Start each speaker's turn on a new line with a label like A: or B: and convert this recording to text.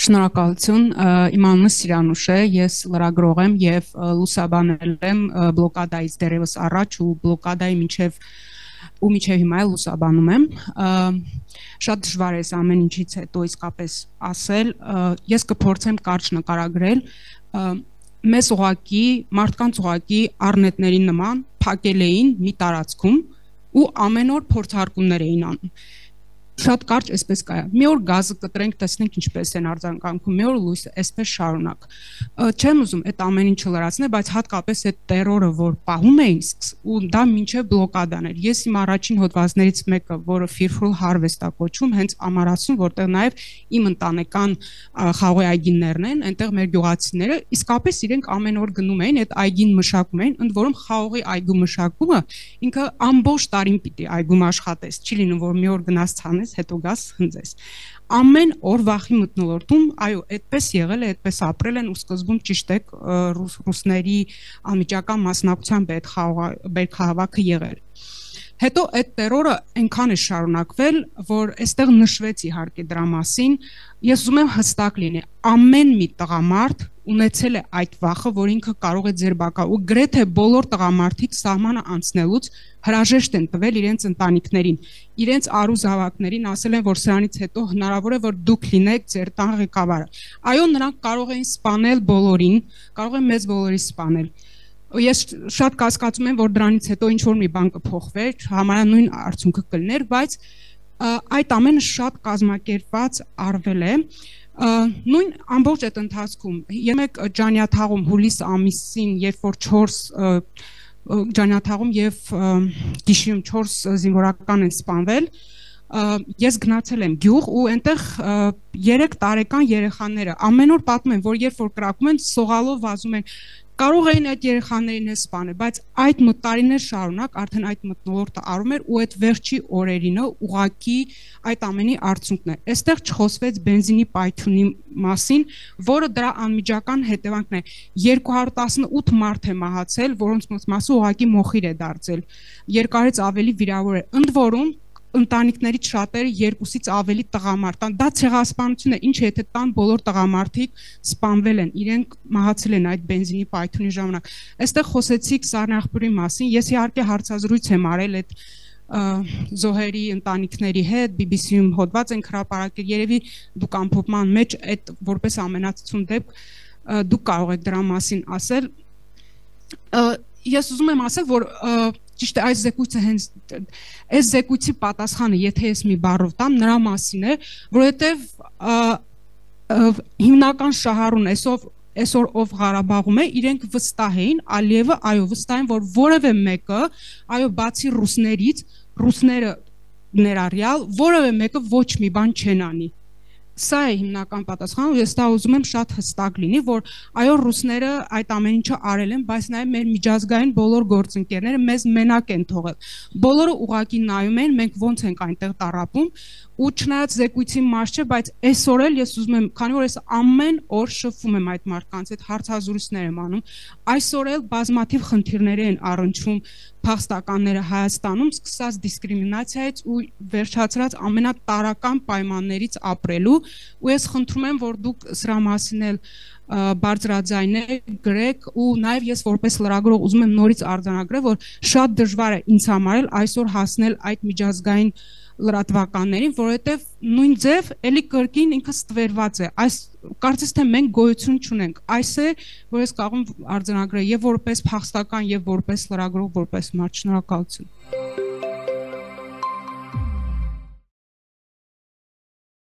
A: Շնորհակալություն, իմ անունը Սիրանուշ է, ես լրագրող եմ եւ լուսաբանել եմ բլոկադայից դեռևս առաջ ու բլոկադայի մինչև հիմա էլ լուսաբանում եմ։ Շատ դժվար է այս ամեն ինչից հետո իսկապես ասել, ես կփորձեմ կարճ նկարագրել, մեզ ուղակի, մարդկանց ուղակի առնետների նման փակել էին մի տարածքում ու ամեն օր փորձարկումներ էին անում։ Շատ կարճ այսպես կա։ Մի օր գազը կտրենք, տեսնենք ինչպես են արձագանքում, մի օր լույսը, այսպես շարունակ։ Չեմ ուզում այդ ամեն ինչը լրացնել, բայց հատկապես այդ տերորը, որ պահում էին, ու դա մինչև բլոկադան էր։ Ես իմ առաջին հոդվածներից մեկը, որը Fearful Harvest է կոչվում, հենց ամառացուն, որտեղ նաև իմ ընտանեկան խաղողի այգիներն են, այնտեղ մեր գյուղացիները իսկապես իրենք ամեն օր գնում էին, այդ այգին մշակում էին, ընդ որում խաղողի այգու մշակումը ինքը ամբողջ տարին պիտի այգում աշխատես, չի լինում, որ մի օր գնաս ցանես, հետո գաս հնձես։ Ամեն օր վախի մթնոլորտում, այո, այդպես եղել է, այդպես ապրել են ու սկզբում ճիշտ է ռուսների անմիջական մասնակցությամբ այդ խաղաղքը եղել։ Հետո այդ տերորը այնքան է շարունակվել, որ այստեղ նշվեց իհարկե դրա մասին, ես ուզում եմ հստակ լինի, ամեն մի տղամարդ ունեցել է այդ վախը, որ ինքը կարող է ձերբակալ ու գրեթե բոլոր տղամարդիկ սահմանը անցնելուց հրաժեշտ են տվել իրենց ընտանիքներին, իրենց արուզավակներին, ասել են, որ սրանից հետո հնարավոր է, որ դուք լինեք ձեր տան ղեկավարը։ Այո, նրանք կարող էին սպանել բոլորին, կարող են մեզ բոլորի սպանել։ Ես շատ կասկածում եմ, որ դրանից հետո ինչ-որ մի բան կփոխվեր, համարյա նույն արդյունքը կլիներ, բայց այդ ամենը շատ կազմակերպված արվել է։ Նույն ամբողջ այդ ընթացքում եմեք Ջանյաթաղում հուլիս ամիսին, երբ որ 4 Ջանյաթաղում եւ Գիշիում 4 զինվորական են սպանվել, ես գնացել եմ գյուղ ու այնտեղ 3 տարեկան երեխաները ամեն օր պատմում են, որ երբ որ կրակում են, սողալով վազում են, կարող էին այդ երեխաներին սպանել, բայց այդ տարիներ շարունակ արդեն այդ մթնոլորտը արում էր ու այդ վերջի օրերինը ուղակի այդ ամենի արդյունքն է։ Այստեղ չխոսվեց բենզինի պայթյունի մասին, որը դրա անմիջական հետևանքն է։ 218 մարդ է մահացել, որոնց մեծ մասը ուղակի մոխիր է դարձել։ Երկարից ավելի վիրավոր է։ Ընդ որում ընտանիքներից շատերը 2-ից ավելի տղամարդ են, դա ցեղասպանություն է, ինչ եթե տան բոլոր տղամարդիկ սպանվել են, իրենք մահացել են այդ բենզինի պայթյունի ժամանակ։ Այստեղ խոսեցիք Սառնախբուրի մասին, ես իհարկե հարցազրույց եմ արել այդ զոհերի ընտանիքների հետ, BBC-ում հոդված ենք հրապարակել, երևի դուք ամփոփման մեջ այդ որպես ամենացածուն դեպք դուք կարող եք դրա մասին ասել։ Ես ուզում եմ ասել, որ ճիշտ է այս զեկույցը հենց այս զեկույցի պատասխանը, եթե ես մի բառով տամ, նրա մասին է, որովհետև հիմնական շահառուն այսօր ով Ղարաբաղում է, իրենք վստահ էին, Ալիևը, այո, վստահ են, որ որևէ մեկը, այո, բացի ռուսներից, ռուսները ներառյալ, որևէ մեկը ոչ մի բան չեն անի։ Սա է հիմնական պատասխանը, ես դա ուզում եմ շատ հստակ լինի, որ այո, ռուսները այդ ամեն ինչը արել են, բայց նաև մեր միջազգային բոլոր գործընկերները մեզ մենակ են թողել։ Բոլորը ուղղակի նայում են, մենք ոնց ենք այնտեղ տառապում, ու չնայած զեկույցի մաս չէ, բայց այսօր էլ ես ուզում եմ, քանի որ ես ամեն օր շփվում եմ այդ մարդկանց հետ, հարցազրույցներ եմ անում, այսօր էլ բազմաթիվ խնդիրներ են առնչվում փախստականները Հայաստանում, սկսած դիսկրիմինացիայից ու վերջացրած ամենատարրական պայմաններից ապրելու, ու ես խնդրում եմ, որ դուք սրա մասին էլ բարձրաձայնեք, գրեք, ու նաև ես որպես լրագրող ուզում եմ նորից արձանագրել, որ շատ դժվար է ինձ համար էլ այսօր հասնել այդ միջազգային լրատվականներին, որովհետև նույն ձև էլի կրկին ինքը ստվերված է, այս կարծես թե մենք գոյություն չունենք, այս է, որ ես կարող եմ արձանագրել եւ որպես փախստական եւ որպես լրագրող, որպես մարդ, շնորհակալություն։